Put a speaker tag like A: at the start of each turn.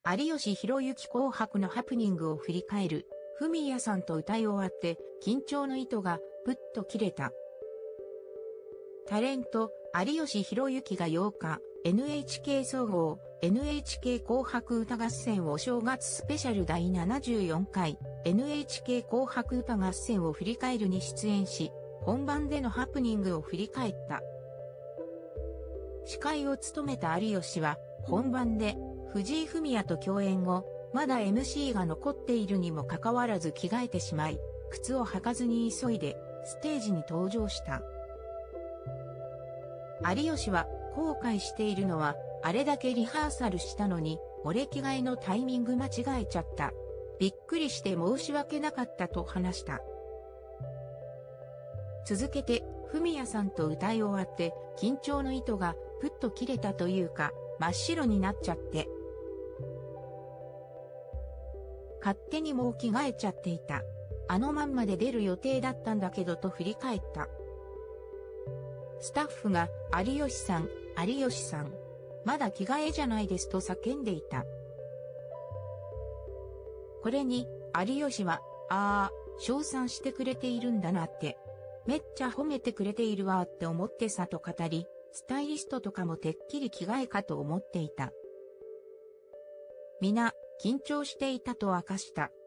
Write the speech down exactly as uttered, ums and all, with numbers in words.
A: 有吉弘行紅白のハプニングを振り返る。フミヤさんと歌い終わって、緊張の糸が、ぷっと切れた。タレント、有吉弘行がようか、エヌエイチケー 総合、エヌエイチケー 紅白歌合戦お正月スペシャルだいななじゅうよんかい、エヌエイチケー 紅白歌合戦を振り返るに出演し、本番でのハプニングを振り返った。司会を務めた有吉は、本番で、藤井フミヤと共演後、まだ エムシー が残っているにもかかわらず着替えてしまい、靴を履かずに急いで、ステージに登場した。有吉は、後悔しているのは、あれだけリハーサルしたのに、俺着替えのタイミング間違えちゃった。びっくりして申し訳なかったと話した。続けて、フミヤさんと歌い終わって、緊張の糸がぷっと切れたというか、真っ白になっちゃって。勝手にもう着替えちゃっていた。あのまんまで出る予定だったんだけどと振り返った。スタッフが、有吉さん、有吉さん。まだ着替えじゃないですと叫んでいた。これに、有吉は、ああ、称賛してくれているんだなって。めっちゃ褒めてくれているわーって思ってさと語り、スタイリストとかもてっきり着替えかと思っていた。皆、緊張していたと明かした。